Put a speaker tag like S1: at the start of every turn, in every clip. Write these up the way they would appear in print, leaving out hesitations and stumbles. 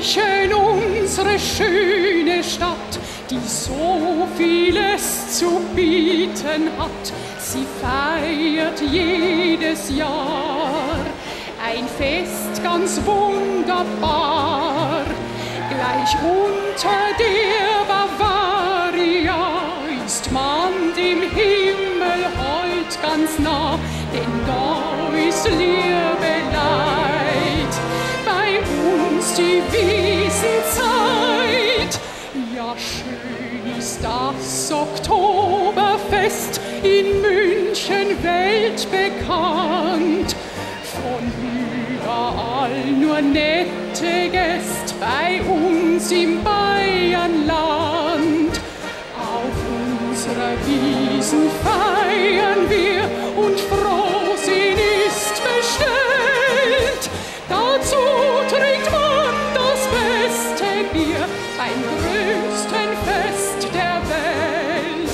S1: München, unsere schöne Stadt, die so vieles zu bieten hat. Sie feiert jedes Jahr ein Fest ganz wunderbar. Gleich unter der Bavaria ist man dem Himmel heut ganz nah, denn da ist Liebeleit. Bei uns die Wiesenzeit, ja schön ist das Oktoberfest, in München weltbekannt. Von überall nur nette Gäste bei uns im Bayernland. Auf unserer Wiesn feiern wir und Frohsinn ist bestellt. Dazu trinkt man das beste Bier beim größten Fest der Welt.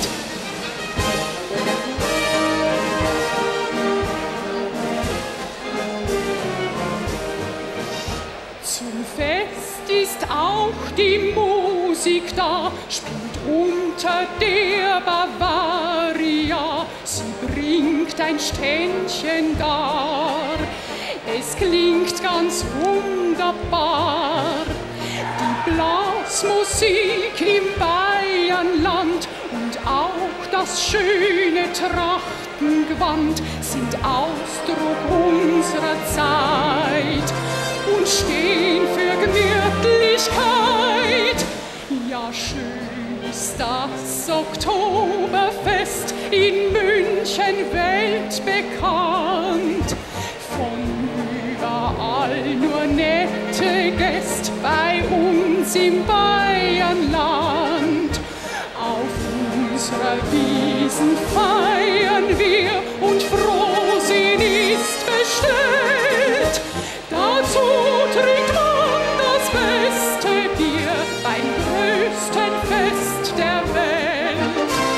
S1: Zum Fest ist auch die Musik da, spielt unter der Bavaria. Sie bringt ein Ständchen dar, es klingt ganz wunderbar. Die Blasmusik im Bayernland und auch das schöne Trachtengewand sind Ausdruck unserer Zeit und stehen für Gemütlichkeit. Ja, schön ist das Oktoberfest, in München weltbekannt. Von überall nur nette Gäste bei uns im Bayernland. Auf unserer Wiesn feiern wir und Frohsinn ist bestellt. Dazu trinkt man das beste Bier beim größten Fest der Welt.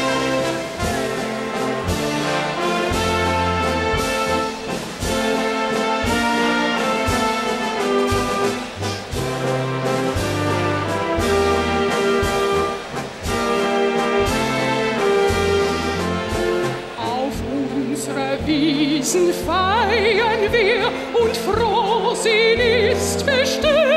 S1: Auf unserer Wiesn feiern wir und Frohsinn ist bestellt.